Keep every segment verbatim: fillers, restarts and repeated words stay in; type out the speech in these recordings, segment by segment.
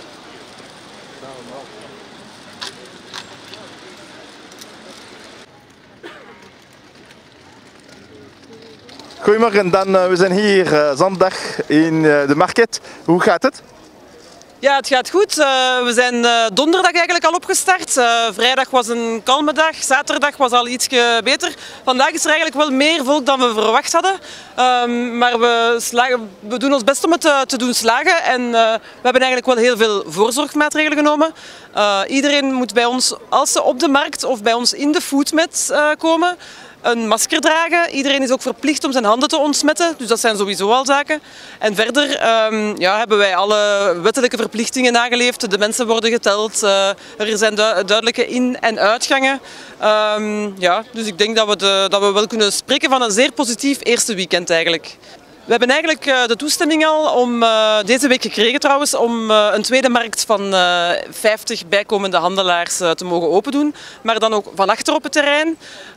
Goedemorgen, Dan, uh, we zijn hier uh, zondag in uh, de market. Hoe gaat het? Ja, het gaat goed. Uh, we zijn uh, donderdag eigenlijk al opgestart. Uh, vrijdag was een kalme dag, zaterdag was al iets beter. Vandaag is er eigenlijk wel meer volk dan we verwacht hadden. Um, maar we, slagen, we doen ons best om het uh, te doen slagen. En uh, we hebben eigenlijk wel heel veel voorzorgsmaatregelen genomen. Uh, iedereen moet bij ons, als ze op de markt of bij ons in de foodmet uh, komen, een masker dragen. Iedereen is ook verplicht om zijn handen te ontsmetten, dus dat zijn sowieso al zaken. En verder um, ja, hebben wij alle wettelijke verplichtingen nageleefd. De mensen worden geteld, uh, er zijn du duidelijke in- en uitgangen. Um, ja, dus ik denk dat we, de, dat we wel kunnen spreken van een zeer positief eerste weekend eigenlijk. We hebben eigenlijk uh, de toestemming al om uh, deze week gekregen trouwens om uh, een tweede markt van uh, vijftig bijkomende handelaars uh, te mogen opendoen, maar dan ook van achter op het terrein.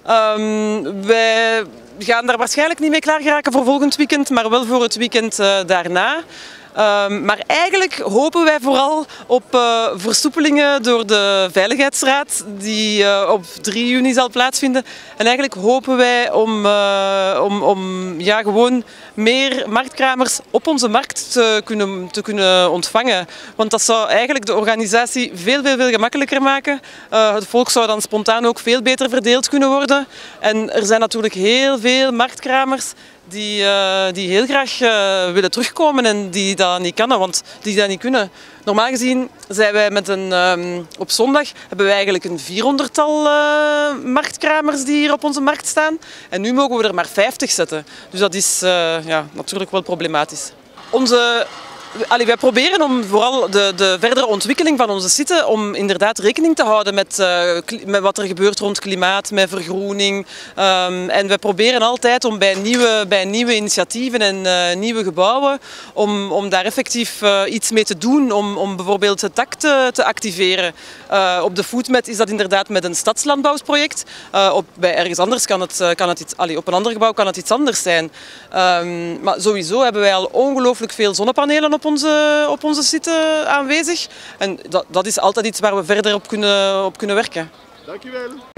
Um, wij gaan daar waarschijnlijk niet mee klaar geraken voor volgend weekend, maar wel voor het weekend uh, daarna. Um, maar eigenlijk hopen wij vooral op uh, versoepelingen door de Veiligheidsraad die uh, op drie juni zal plaatsvinden. En eigenlijk hopen wij om, uh, om, om ja, gewoon meer marktkramers op onze markt te kunnen, te kunnen ontvangen. Want dat zou eigenlijk de organisatie veel, veel, veel gemakkelijker maken. Uh, het volk zou dan spontaan ook veel beter verdeeld kunnen worden. En er zijn natuurlijk heel veel marktkramers die, uh, die heel graag uh, willen terugkomen en die dat niet kunnen, want die dat niet kunnen. Normaal gezien zijn wij met een, um, op zondag hebben wij eigenlijk een vierhonderdtal uh, marktkramers die hier op onze markt staan. En nu mogen we er maar vijftig zetten. Dus dat is uh, ja, natuurlijk wel problematisch. Onze Allee, wij proberen om vooral de, de verdere ontwikkeling van onze site om inderdaad rekening te houden met, uh, met wat er gebeurt rond klimaat, met vergroening. Um, en wij proberen altijd om bij nieuwe, bij nieuwe initiatieven en uh, nieuwe gebouwen om, om daar effectief uh, iets mee te doen, om, om bijvoorbeeld het dak te, te activeren. Uh, op de foodmet is dat inderdaad met een stadslandbouwproject. Uh, op, bij ergens anders kan het, kan het iets, allee, op een ander gebouw kan het iets anders zijn. Um, maar sowieso hebben wij al ongelooflijk veel zonnepanelen op Op onze, op onze site aanwezig. En dat, dat is altijd iets waar we verder op kunnen, op kunnen werken. Dank u wel.